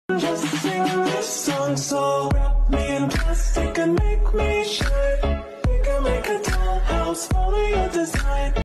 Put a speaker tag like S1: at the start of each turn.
S1: Just sing this song, so wrap me in plastic and make me shine. We can make a dollhouse, follow your design.